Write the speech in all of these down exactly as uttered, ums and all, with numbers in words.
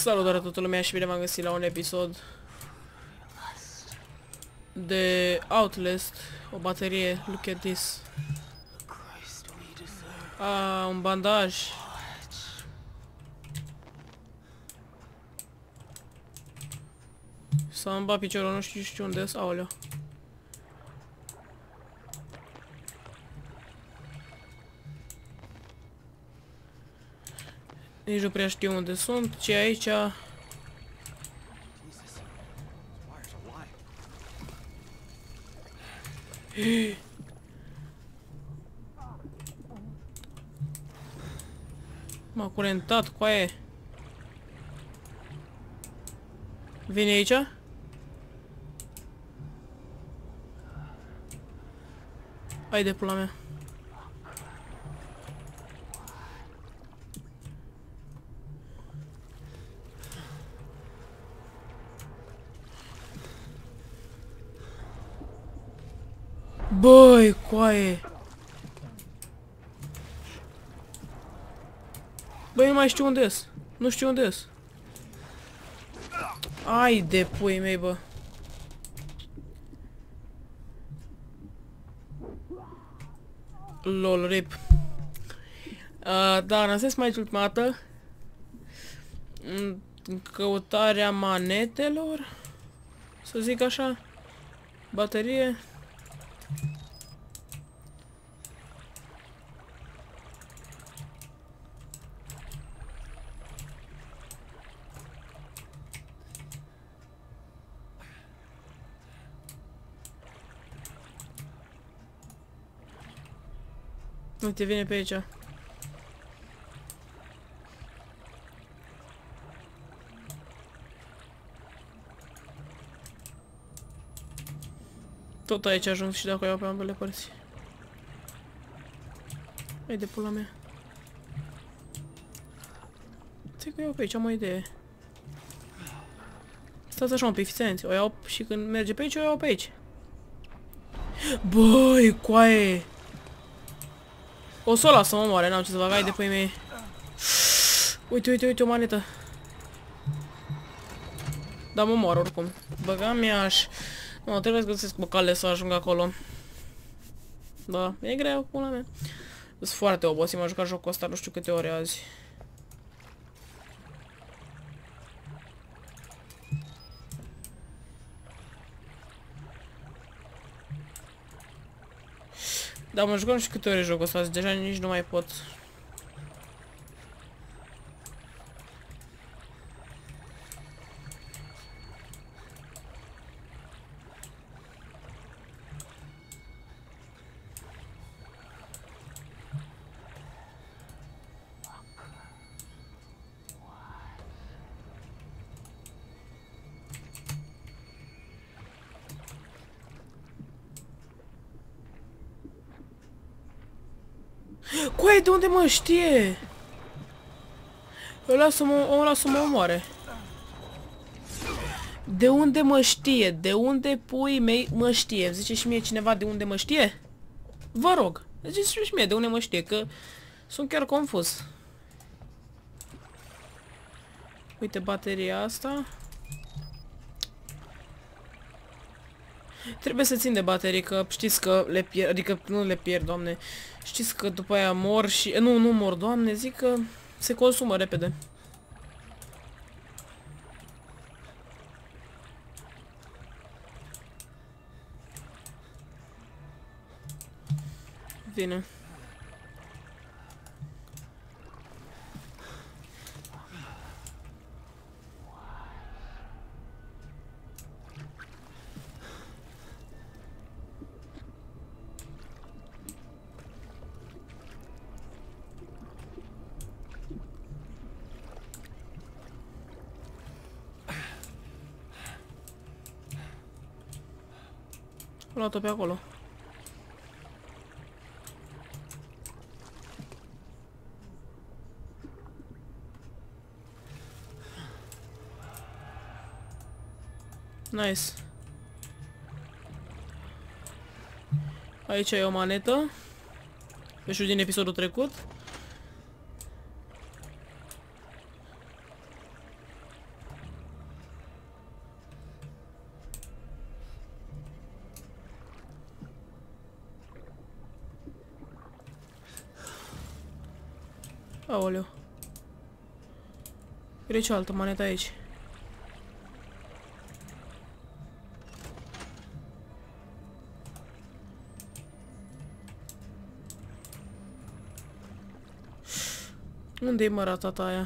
Salutare toată lumea și bine v-am găsit la un episod de Outlast, o baterie, look at this. Ah, un bandaj. Să-mi bat piciorul, nu știu, știu unde-s, aoleu. Nici nu prea știu unde sunt, ce aici. M-a curentat, coaie. Vine aici? Hai de pula mea. Băi, coaie. Băi, nu mai știu unde-s. Nu știu unde-s. Ai de pui mei, bă. Lol, rip. Uh, da, n-am zis mai ultima dată. În căutarea manetelor. Să zic așa. Baterie. Uite, vine pe aici. Tot aici ajuns și dacă o iau pe ambele părți. Hai de pula mea. Ți-ai că iau pe aici, am o idee. Stați așa un pic, fiți atenți. O iau și când merge pe aici, o iau pe aici. Băi, coaie! O să o las să mă moare, n-am ce să fac, hai de pui mei. Uite, uite, uite, o manetă. Dar mă mor oricum. Băga mi-aș... Nu, trebuie să găsesc o cale să ajung acolo. Da, e greu, pula mea. Sunt foarte obosit, m-am jucat jocul ăsta nu știu câte ore azi. Da, mă jucam și câte ore jocul ăsta, deja nici nu mai pot. Coaie, de unde mă știe? Ăla să mă, ăla să mă omoare. De unde mă știe? De unde pui mei mă știe? Zice și mie cineva de unde mă știe? Vă rog, ziceți și mie de unde mă știe, că sunt chiar confuz. Uite bateria asta. Trebuie să țin de baterii, că știți că le pierd, adică nu le pierd, doamne. Știți că după aia mor și... Nu, nu mor, doamne, zic că se consumă repede. Vine. Am luat-o pe acolo. Nice. Aici e o manetă. Eu știu din episodul trecut. Aoleu. E cealaltă monetă aici. Unde-i mă ratata aia?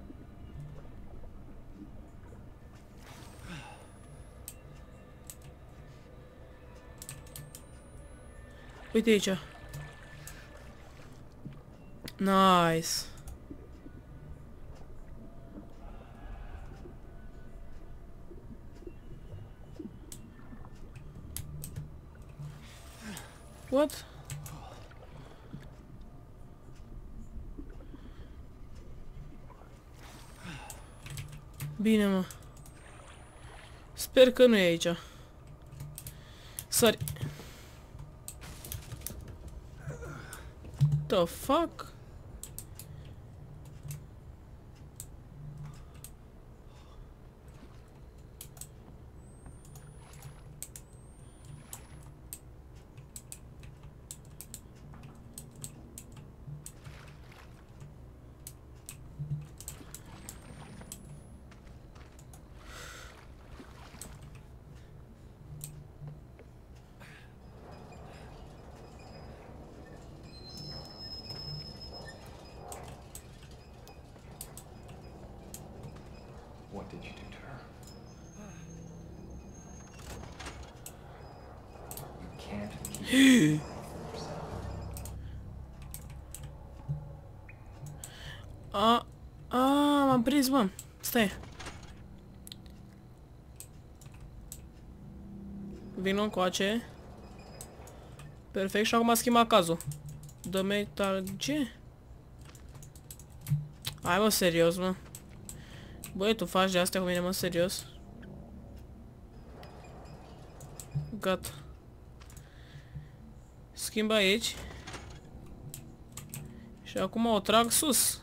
Uite aici. Nice. What? Bine, mă. Sper că nu e aici. Sari. The fuck? What did you do to her? You can't keep yourself. A, a, m-am prins, mă. Stai. Vin încoace. Perfect, și acum a schimbat cazul. The metal... Ce? Hai, mă, serios, mă. Băi, tu faci de astea cu mine, mă, serios? Gata. Schimb aici. Și acum o trag sus.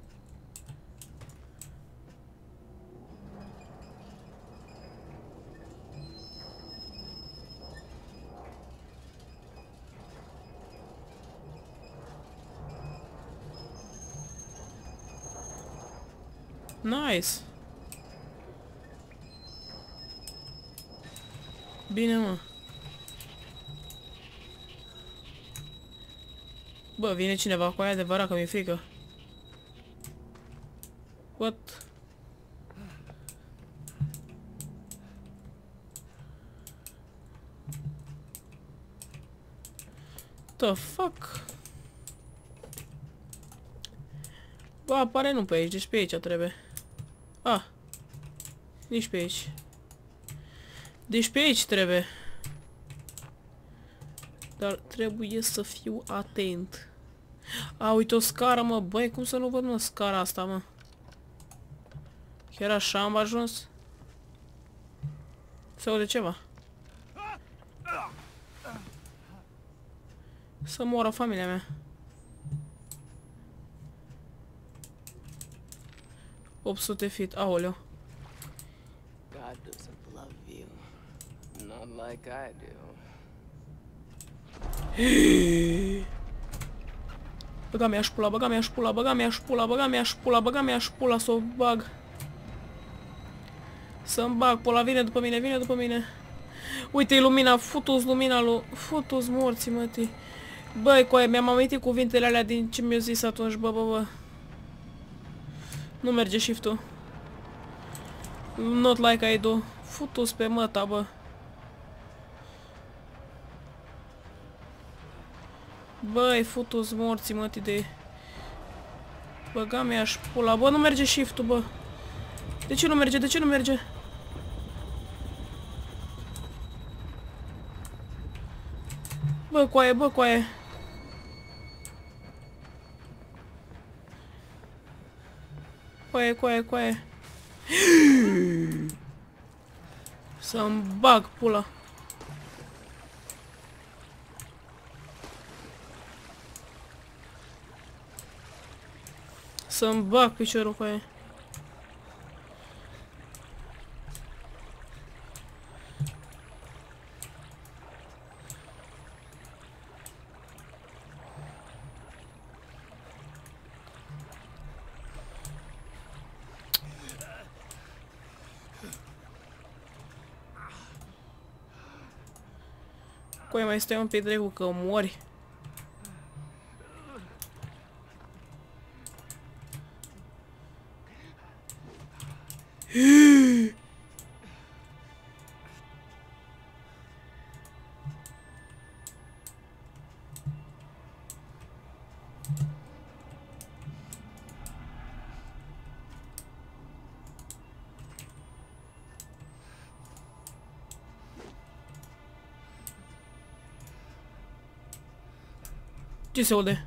Nice. Bine, mă. Bă, vine cineva cu aia adevărat că mi-e frică. What? The fuck? Bă, apare nu pe aici, deci pe aici trebuie. Ah. Nici pe aici. Deci pe aici trebuie. Dar trebuie să fiu atent. A, uite o scară, mă. Băi, cum să nu văd, mă, scara asta, mă? Chiar așa am ajuns? Se aude ceva. Să moară familia mea. opt sute feet, aoleu. God doesn't love you. Not like I do. Băga mea și pula, băga mea și pula, băga mea și pula, băga mea și pula, băga mea și pula, să o bag. Să-mi bag, pula, vine după mine, vine după mine. Uite-i lumina, futu-ți lumina lui, futu-ți morții, mătii. Băi, coaie, mi-am amintit cuvintele alea din ce mi-a zis atunci, bă, bă, bă. Nu merge shift-ul. Not like I do. Futu-ți pe măta, bă. Băi, futu-ți morții, mătii de... Băga mea și pula. Bă, nu merge shift-ul, bă. De ce nu merge? De ce nu merge? Bă, coaie, bă, coaie. Coaie, coaie, coaie. Să-mi bag pula. Să-mi bag piciorul cu aia. Coi, mai stai un pic dracu că mori. Ce se aude?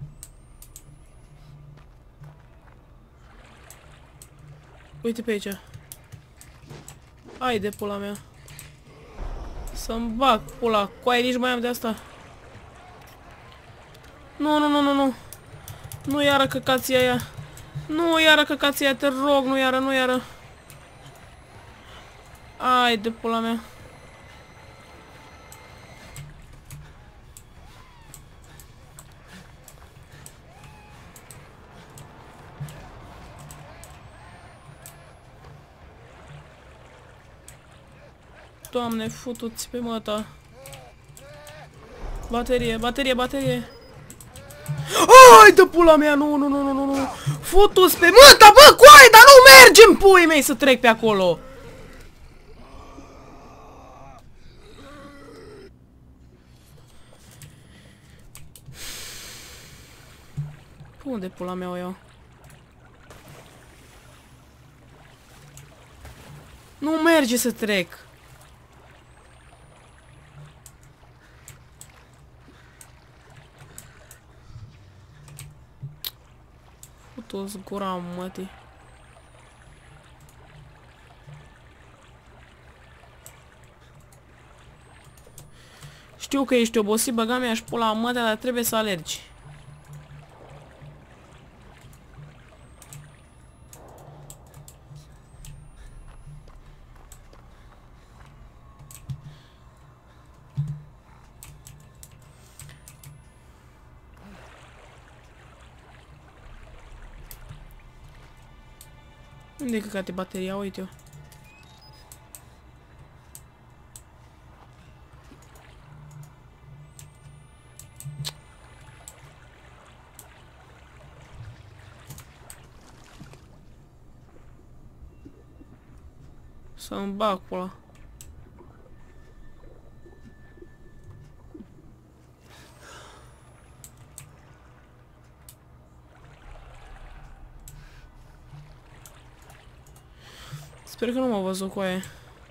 Uite pe aici. Hai de pula mea. Să-mi bag pula. Coaie, nici mai am de asta. Nu, nu, nu, nu, nu. Nu iară căcația aia. Nu iară căcația aia, te rog, nu iară, nu iară. Hai de pula mea. Doamne, futu-ți pe măta. Baterie, baterie, baterie. Ai de pula mea, nu, nu, nu, nu, nu, nu. Futu-ți pe măta, bă, coaie, dar nu merge în puii mei să trec pe acolo. Unde pula mea o iau? Nu merge să trec. Futu-ți gura, mătii. Știu că ești obosit, băga mea și pula mătea, dar trebuie să alergi. Unde e căcate bateria? Uite-o. Să-mi bag pula. Sper că nu m-a văzut cu aia.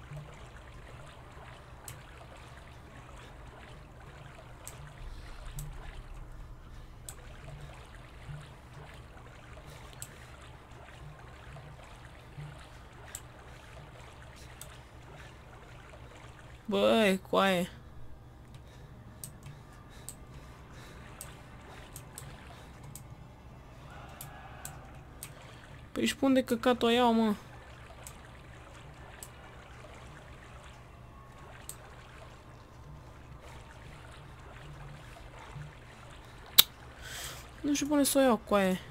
Băi, coaie. Păi și pun de căcat o iau, mă. Nu știu pune să o iau, coaie.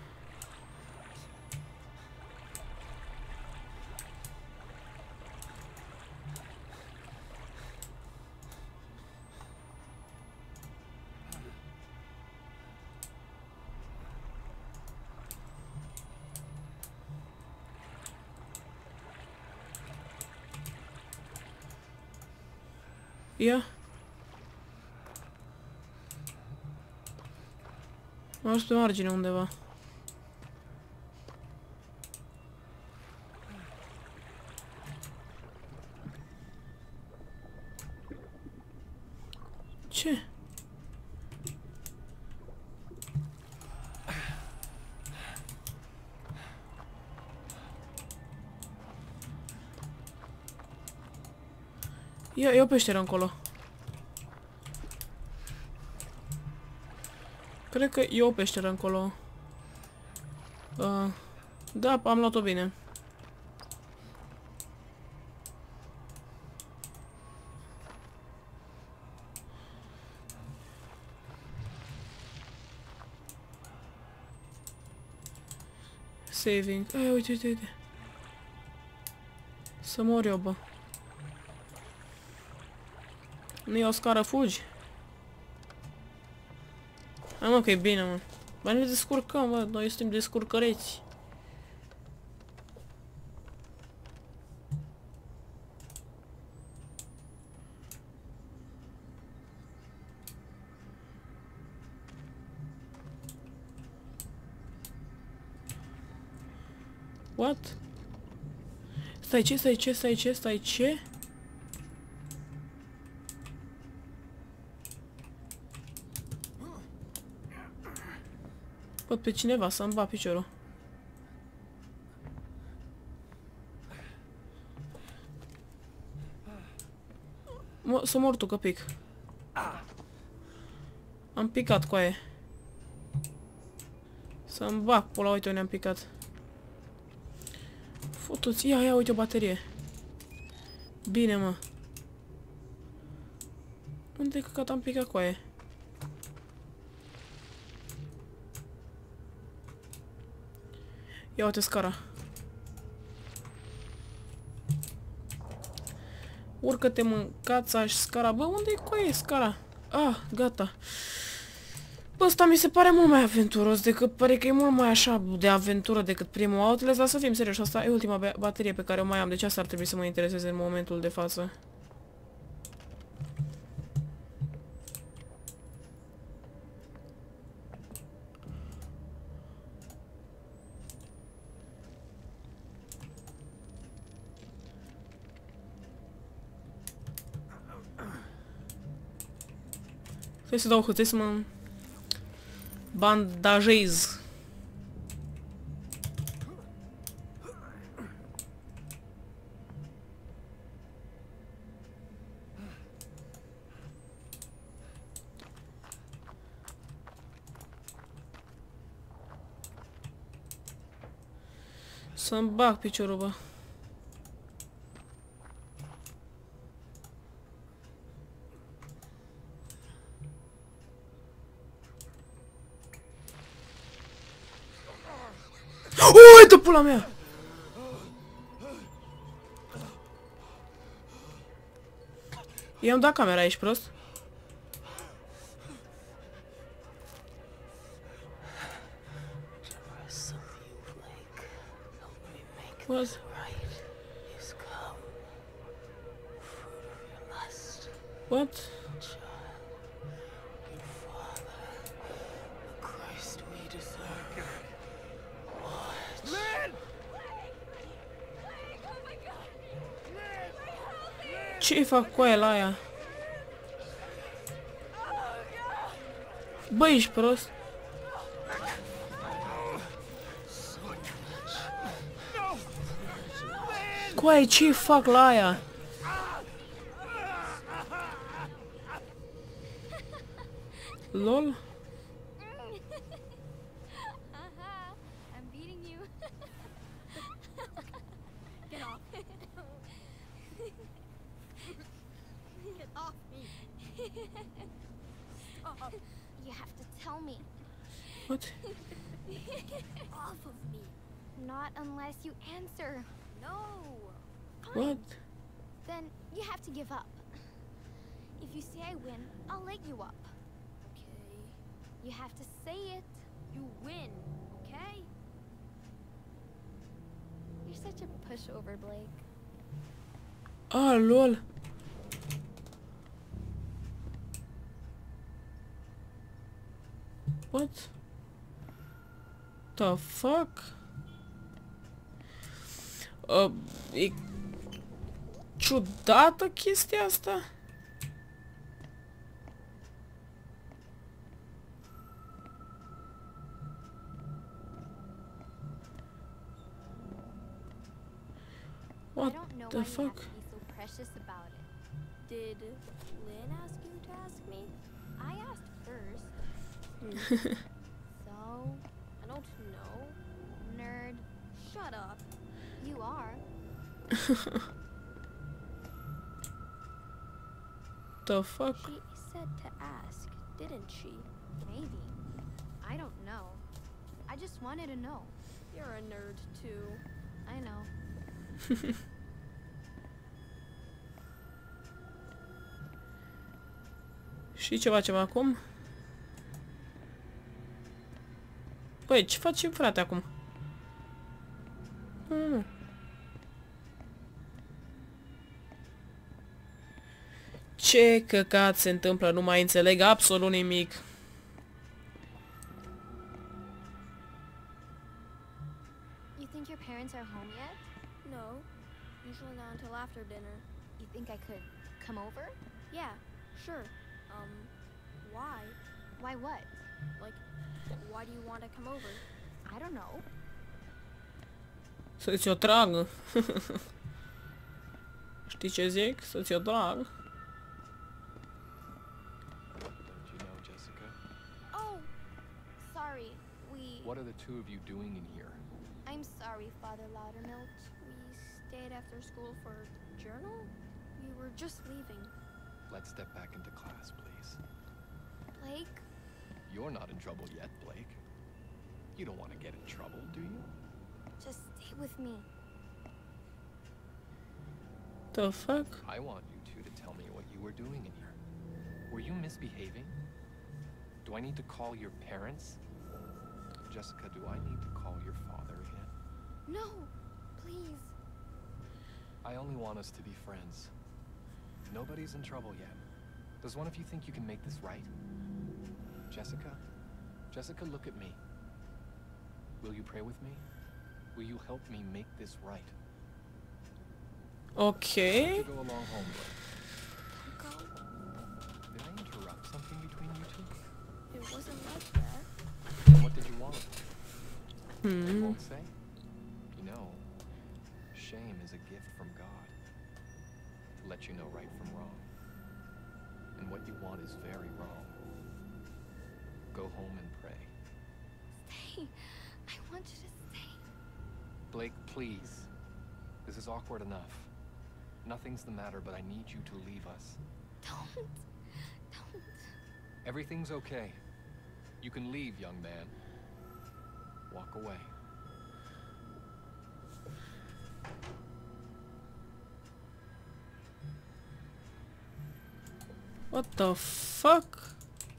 Ia. M-am dus pe margine undeva. Ce? Ia, e o peșteră încolo. Cred că e o peșteră încolo. Uh, da, am luat-o bine. Saving. Ai, uite, uite, uite. Să mor eu, bă. Nu e o scară, fugi. Hai mă că e bine, mă. Bă, ne descurcăm, bă, noi suntem descurcăreți. What? Stai ce, stai ce, stai ce, stai ce? Văd pe cineva să-mi bat piciorul. Mă, să mor tu, că pic. Am picat cu aia. Să-mi bag pula, uite unde am picat. Futu-ți, ia, ia, uite o baterie. Bine, mă. Unde căcat am picat cu aia? Ia uite scara. Urcă-te, mâncața și scara. Bă, unde-i cu aia scara? Ah, gata. Bă, ăsta mi se pare mult mai aventuros decât, pare că e mult mai așa de aventură decât primul Outlast, dar să fim serioși, asta e ultima baterie pe care o mai am, deci asta ar trebui să mă intereseze în momentul de față. Trebuie să dau hâțe să mă bandajez. Să-mi bag piciorul, bă. Uite pula mea! I-am dat camera, ești prost? What? What? Ce-i fac cu aia la aia? Bă, ești prost? Cu aia, ce-i fac la aia? Lol? You have to tell me. What? Off of me. Not unless you answer. No. Fine. What? Then you have to give up. If you say I win, I'll let you up. Okay. You have to say it. You win, okay? You're such a pushover, Blake. Ah, lol. What? The fuck? Uh, e ciudată chestia asta? What the fuck? Did Lynn ask you to ask me? I asked first. So, I don't know. Nerd. Shut up. You are. The fuck? She said to ask, didn't she? Maybe. I don't know. I just wanted to know. You're a nerd too. I know. Și ce facem acum? Băi, ce facem, frate, acum? Nu, nu. Ce căcat se întâmplă? Nu mai înțeleg absolut nimic. You think your parents are home yet? No, usually not until after dinner. You think I could come over? Yeah, sure. Um, why? Why what? Like, why do you want to come over? I don't know. Să-ți o trag. Știi ce zic? Să-ți o trag. Don't you know Jessica? Oh, sorry. We... What are the two of you doing in here? I'm sorry, Father Loudermilk. We stayed after school for journal? We were just leaving. Let's step back into class, please. Blake? You're not in trouble yet, Blake. You don't want to get in trouble, do you? Just stay with me. The fuck? I want you two to tell me what you were doing in here. Were you misbehaving? Do I need to call your parents? Jessica, do I need to call your father again? No, please. I only want us to be friends. Nobody's in trouble yet. Does one of you think you can make this right? Jessica? Jessica, look at me. Will you pray with me? Will you help me make this right? Okay. Why don't you go along home, Blake? Go. Did I interrupt something between you two? It wasn't like that. Then what did you want? You Hmm. won't say? You know, shame is a gift from God to let you know right from wrong. And what you want is very wrong. Go home and pray. Stay. I want you to stay. Blake, please. This is awkward enough. Nothing's the matter, but I need you to leave us. Don't. Don't. Everything's okay. You can leave, young man. Walk away. What the fuck?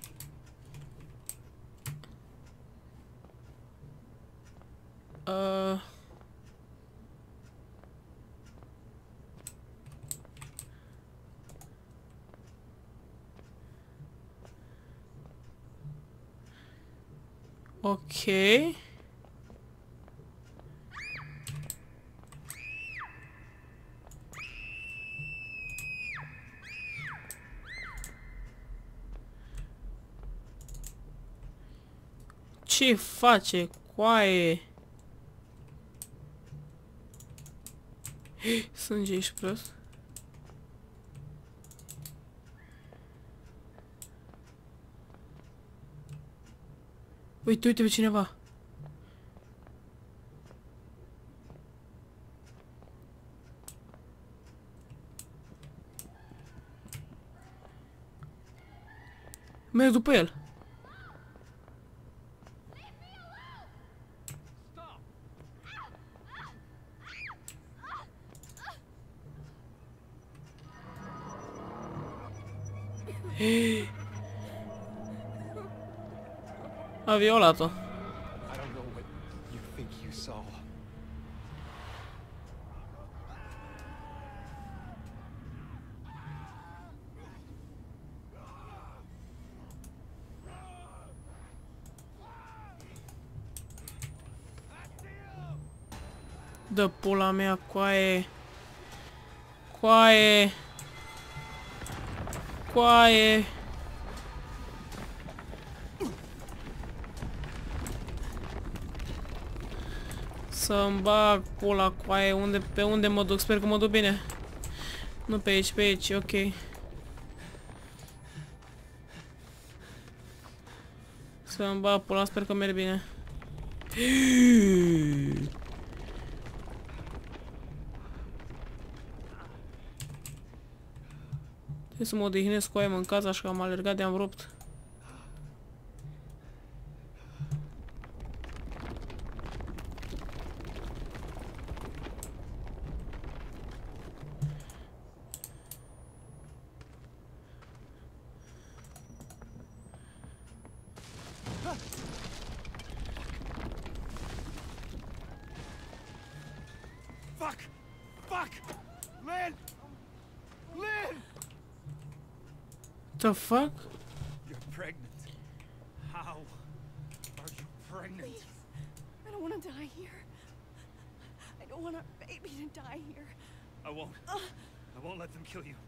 Uh... Okay. Ce face, coaie? Sânge, ești prost? Uite, uite pe cineva. Merg după el. A violat-o. I don't know what you think you saw. Dă pula mea, coaie. Coaie. Coaie. Să-mi bag pula, coaie. Unde, pe unde mă duc? Sper că mă duc bine. Nu pe aici, pe aici, ok. Să-mi bag pula, sper că merg bine. Trebuie să mă odihnesc, coaie, mâncați așa că am alergat de-am rupt. Fuck! Lynn! Lynn! The fuck? You're pregnant. How are you pregnant? Please. I don't want to die here. I don't want our baby to die here. I won't. Uh. I won't let them kill you.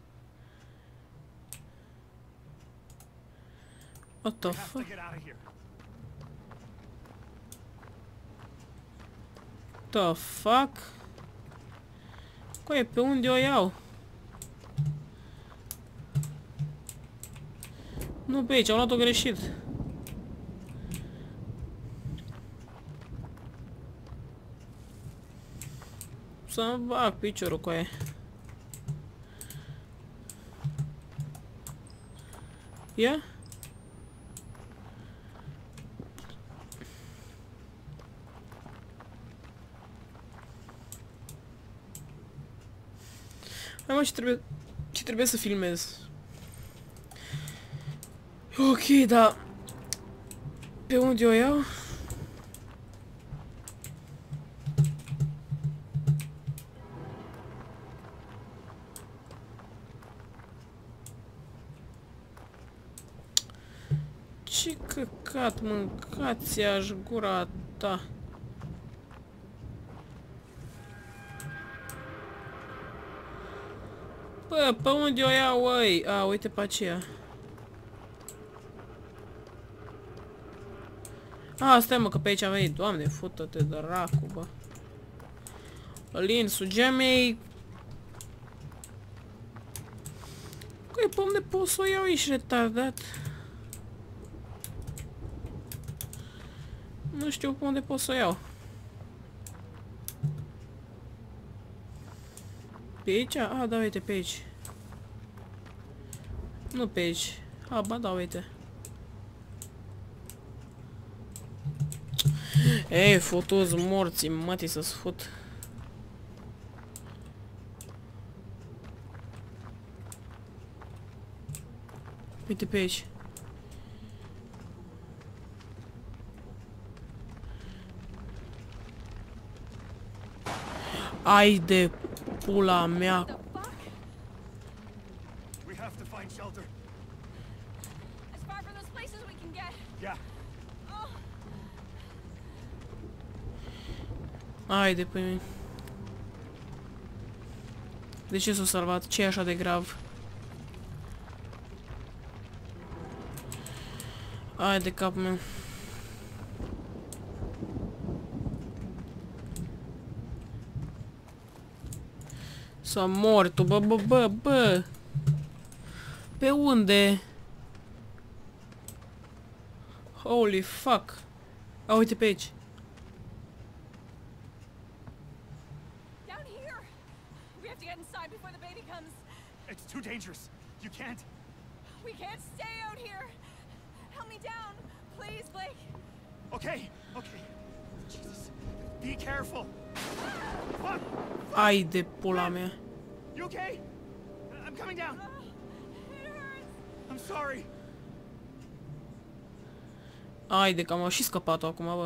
What the We have to fuck? get out of here. The fuck? Coaie, pe unde o iau? Nu pe aici, au luat-o greșit. Să-mi bag piciorul, coaie. Ia? Hai mă, ce trebuie, ce trebuie să filmez? Ok, da. Pe unde o iau? Ce căcat, mâncați-aș gura ta. Bă, pe unde o iau, ăi? A, uite pe aceea. A, stai mă, că pe aici a venit. Doamne, fută-te, dracu, bă. Alin, sugea-mi-ai... Căi, pe unde pot să o iau, ești retardat? Nu știu pe unde pot să o iau. Pe aici? A, da, uite, pe aici. Nu pe aici. A, ba, da, uite. Ei, futu-ți morții, mătii să-ți fut. Uite pe aici. Ai de pula mea. We have to find shelter. As far from those places we can get. Yeah. Ai de pe mine. De ce s-a salvat? Ce e așa de grav? Ai de capul meu. S-a mor tu, bă, bă, bă, bă. Pe unde? Holy fuck. A, uite pe aici. Down here. We have to get inside before the baby comes. It's too dangerous. You can't. We can't stay out here. Help me down, please, Blake. Okay. Okay. Jesus. Be careful. Fuck. Ai de pula mea. You okay? I'm coming down. It hurts. I'm sorry. Ai de că am și scăpat-o acum, bă.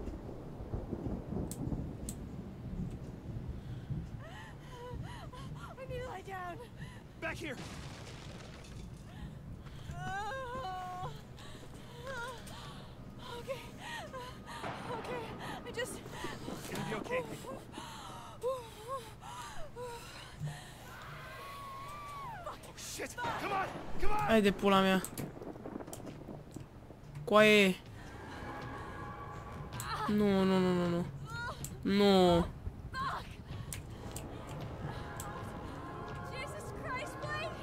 I need to lie down. Back here. Oh. Okay. Okay. I just. It's gonna be okay. Oh shit! Come on! Come on! Ai de pula mea. Coaie. Nu, nu, nu, nu, nu. Nu. Jesus Christ, Blake!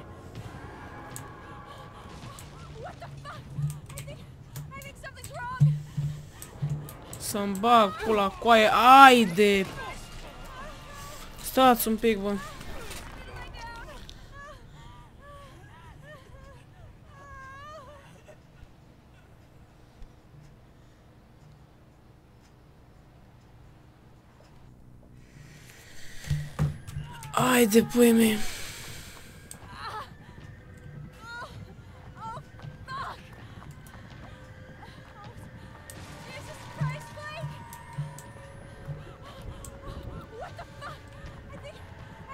What the fuck? I think. I think something's wrong. Să-mi bag pula, coaie. Ai de... Stați un pic, bă. Ai de pui mei. Oh, fuck! Jesus Christ, Blake! What the fuck? I think.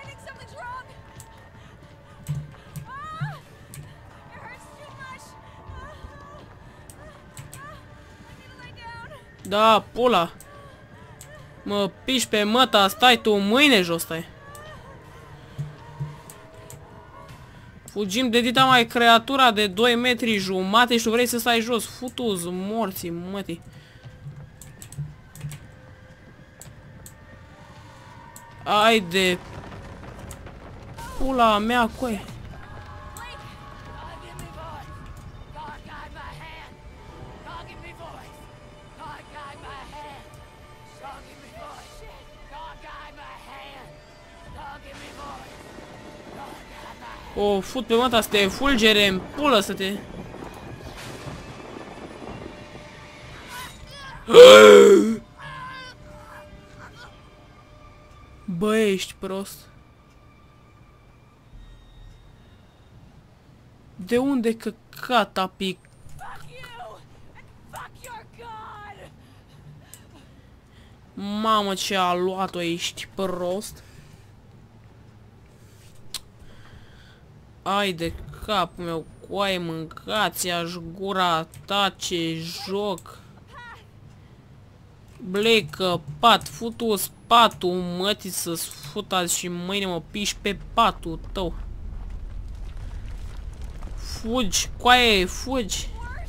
Da, pula. Mă piși pe măta, stai tu mâine jos, stai. Fugim de dita mai creatura de doi metri jumate și tu vrei să stai jos. Futu-ți morții, mătii. Ai de pula mea, coi. O fut pe măta să te fulgere în pulă să te... Bă, ești prost. De unde căcat a pic? Mamă, ce a luat-o, ești prost. Ai de capul meu, coaie, mâncați-aș gura ta, ce joc. Blecă, pat, futu spatul, mătii să-ți futați și mâine mă piși pe patul tău. Fugi, coaie, fugi.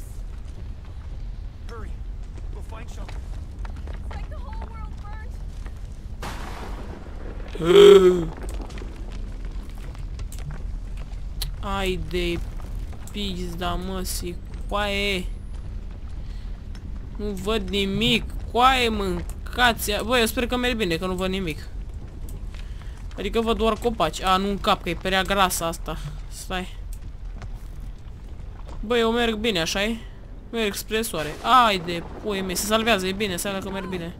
Ai de pizda, măsii, coaie. Nu văd nimic, coaie, mâncați-a. Băi, eu sper că merg bine, că nu văd nimic. Adică văd doar copaci. A, nu în cap, că e prea grasă asta. Stai. Băi, eu merg bine, așa-i? Merg spre soare. Ai de pui mei, se salvează, e bine, seara că merg bine.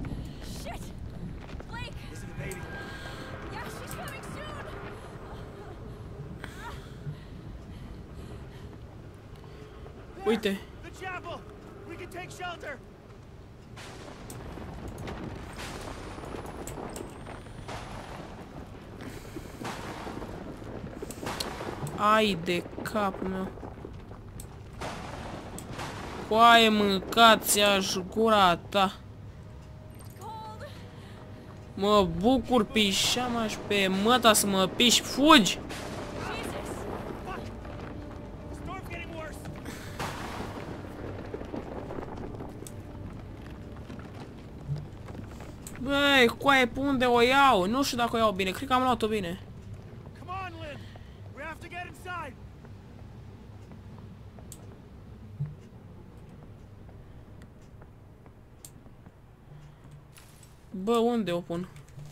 Uite. Ai de capul meu. Coaie, mâncați-aș gura ta. Mă bucur, pișam-aș pe măta să mă piși. Fugi! Băi, coaie, pe unde o iau? Nu știu dacă o iau bine, cred că am luat-o bine. Bă, unde o pun?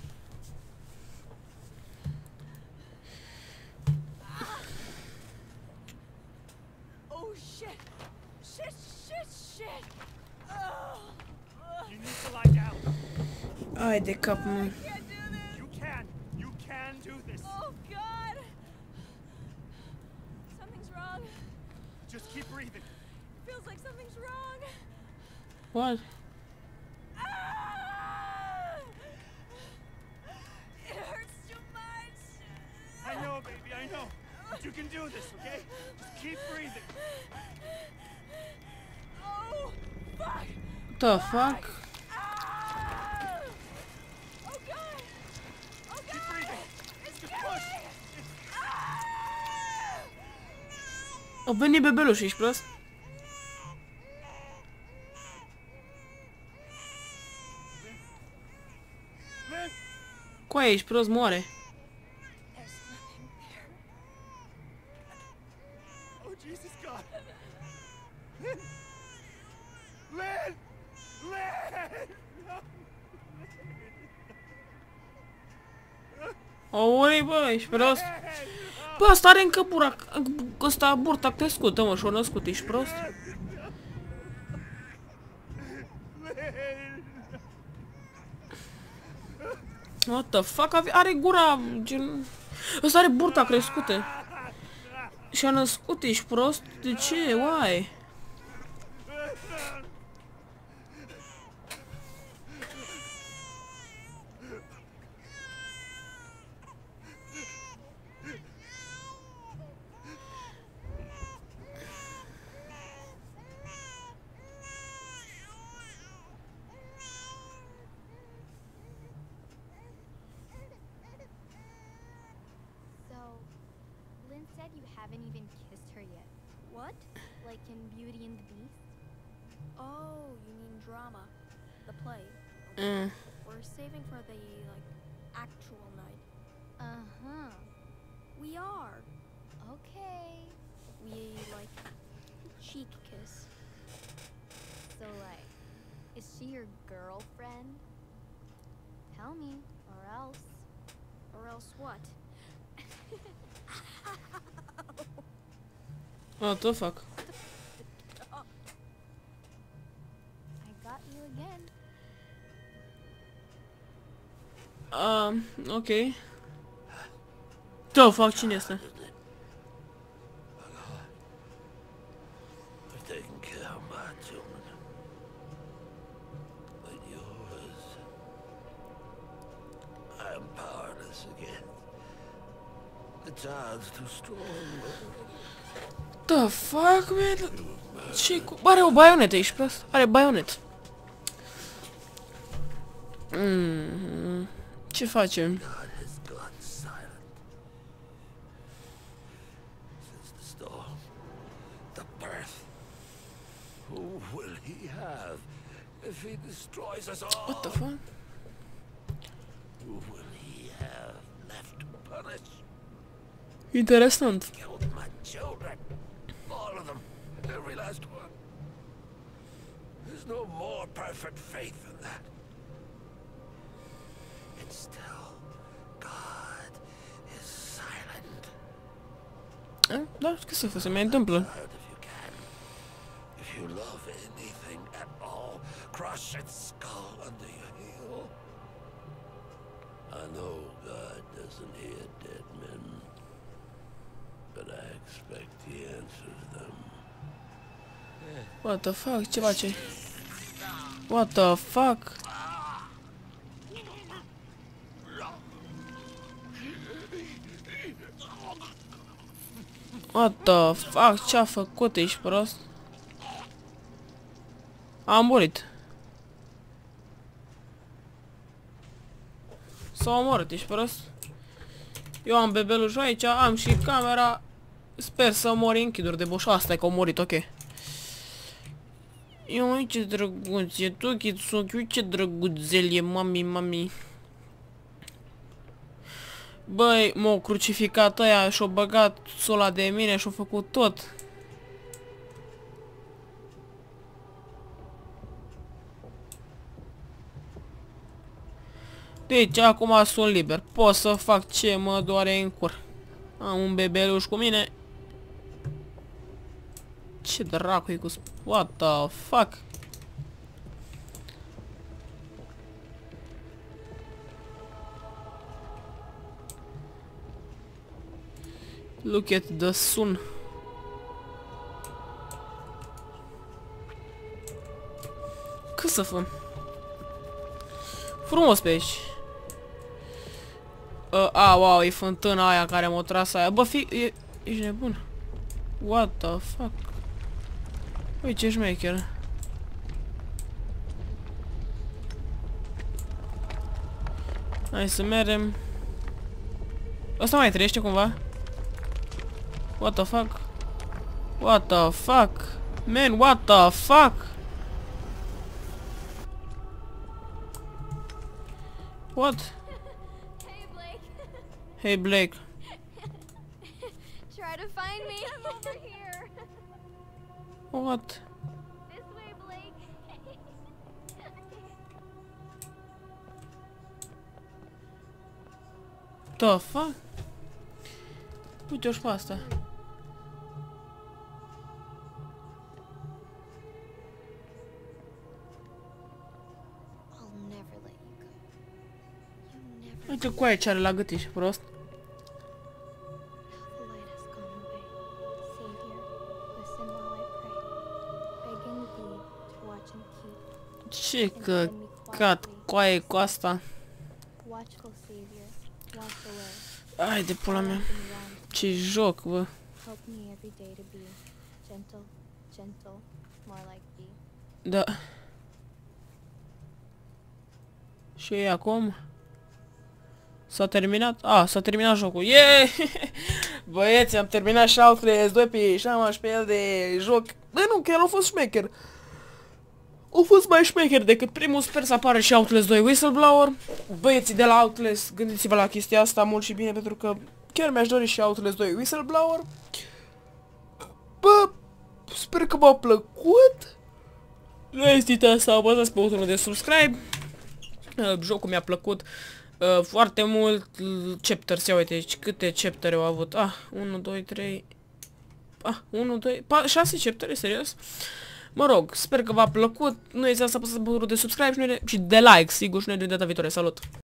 Oh shit! Shit! Shit! Shit! Oh. You need to lie down. Ai de capul meu. You can. You can do this. Oh God! Something's wrong. Just keep breathing. It feels like something's wrong. What? You can do this, okay? Just keep breathing. Oh, fuck! The fuck? Oh God! Oh God! Keep breathing. It's just push. O venit bebeluș, ești prost? Coaie, ești prost, moare. Aolei, bă, ești prost? Bă, asta are încă bura, ăsta burta crescută, mă, și-o născut, ești prost? What the fuck, are gura, gen... Ăsta are burta crescută. Și-a născut, ești prost? De ce, uai? Simon said you haven't even kissed her yet. What? Like in Beauty and the Beast? Oh, you mean drama. The play. Mm. We're saving for the, like, actual night. Uh-huh. We are. Okay. We, like, cheek kiss. So like, is she your girlfriend? Tell me, or else. Or else what? What the fuck? I got you again. Um, ok. The fuck, cine este? I've taken care of my children. But yours, I am powerless again. The child's too strong. The fuck, man? Ce cu... Are o baionetă, ești prost? Are baionet. Mm. Ce facem? God has gone silent. Since the storm, the birth. Who will he have if he destroys us all? What the fuck? Who will he have left to punish? Interesant. Killed my children. All of them. Every last one. There's no more perfect faith than that. And still, God is silent. Eh? Da, ce să fac? Se mai întâmplă. Out if you can. If you love anything at all, crush its skull under your heel. I know God doesn't hear dead men, but I expect he answers them. What the fuck? Ce face? What the fuck? What the fuck? Ce-a făcut? Ești prost? Am murit. S-a omorât, ești prost? Eu am bebelușul aici, am și camera. Sper să mori în chiduri de boș. Asta e că a murit, ok. Eu, uite ce drăguț e, tu, Kitsuki, uite ce drăguțel e, mami, mami. Băi, m-au crucificat ăia și-au băgat sola de mine și-au făcut tot. Deci, acum sunt liber. Pot să fac ce mă doare în cur. Am un bebeluș cu mine. Ce dracu e cu... What the fuck? Look at the sun. Cât să făm? Frumos pe aici. Uh, a, wow, e fântâna aia care m-a tras aia. Bă, fi... E, ești nebun? What the fuck? Ui, ce șmecher. Hai să mergem. Ăsta mai trăiește cumva? What the fuck? What the fuck? Man, what the fuck? What? Hey, Blake. Hey, Blake. Try to find me. I'm over here. What? This way, Blake. The fuck? Uite-o și pe asta. I'll never let you go. You never. Uite cu aia ce are la gât, ești prost. The light has gone away. Savior, listen while I pray, begging thee to watch and keep. Ce and guide me căcat quietly. coaie cu asta. Watchful Savior, watch the way. Ai de pula mea. Walk and run. Ce joc, bă. Help me every day to be gentle, gentle, more like thee. Da. Și e acum? S-a terminat? Ah, s-a terminat jocul. Yeah! Băieți, am terminat și Outlast doi pe șama și pe el de joc. Bă, nu, că el a fost șmecher. A fost mai șmecher decât primul. Sper să apară și Outlast doi Whistleblower. Băieții de la Outlast, gândiți-vă la chestia asta mult și bine, pentru că chiar mi-aș dori și Outlast doi Whistleblower. Bă, sper că v-a plăcut. Nu este asta, apăsați pe butonul de subscribe. Uh, jocul mi-a plăcut uh, foarte mult. Chapters, ia uite aici, câte chaptere au avut. Ah, unu, doi, trei... Ah, unu, doi, șase chaptere, serios? Mă rog, sper că v-a plăcut. Nu uitați să apăsați pe butonul de subscribe și de like, sigur, și noi de data viitoare. Salut!